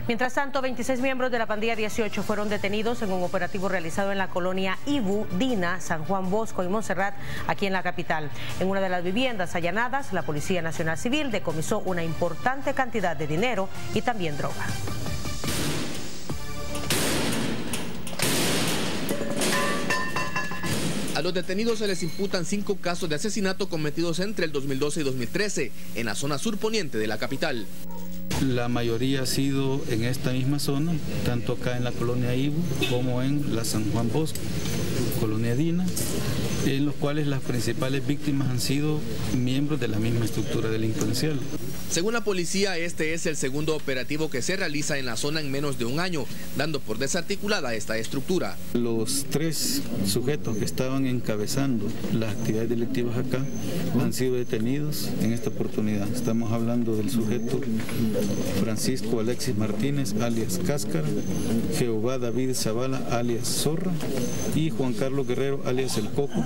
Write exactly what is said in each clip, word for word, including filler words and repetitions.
Mientras tanto, veintiséis miembros de la pandilla dieciocho fueron detenidos en un operativo realizado en la colonia Ibu, Dina, San Juan Bosco y Montserrat, aquí en la capital. En una de las viviendas allanadas, la Policía Nacional Civil decomisó una importante cantidad de dinero y también droga. A los detenidos se les imputan cinco casos de asesinato cometidos entre el dos mil doce y dos mil trece en la zona surponiente de la capital. La mayoría ha sido en esta misma zona, tanto acá en la colonia Ibu como en la San Juan Bosco, colonia Dina, en los cuales las principales víctimas han sido miembros de la misma estructura delincuencial. Según la policía, este es el segundo operativo que se realiza en la zona en menos de un año, dando por desarticulada esta estructura. Los tres sujetos que estaban encabezando las actividades delictivas acá han sido detenidos en esta oportunidad. Estamos hablando del sujeto Francisco Alexis Martínez, alias Cáscara, Jehová David Zavala, alias Zorra, y Juan Carlos Guerrero, alias El Coco.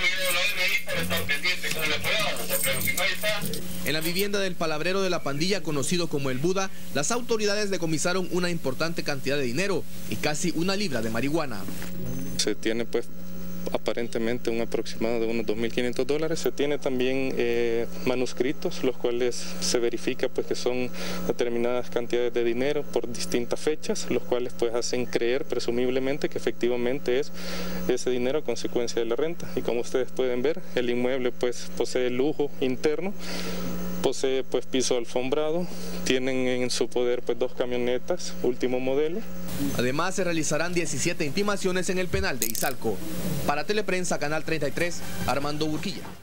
En la vivienda del palabrero de la pandilla, conocido como El Buda, las autoridades decomisaron una importante cantidad de dinero y casi una libra de marihuana. Se tiene pues aparentemente un aproximado de unos dos mil quinientos dólares. Se tiene también eh, manuscritos, los cuales se verifica pues que son determinadas cantidades de dinero por distintas fechas, los cuales pues hacen creer presumiblemente que efectivamente es ese dinero a consecuencia de la renta. Y como ustedes pueden ver, el inmueble pues posee lujo interno, posee pues piso alfombrado, tienen en su poder pues dos camionetas último modelo. Además se realizarán diecisiete intimaciones en el penal de Izalco. Para Teleprensa, Canal treinta y tres, Armando Urquilla.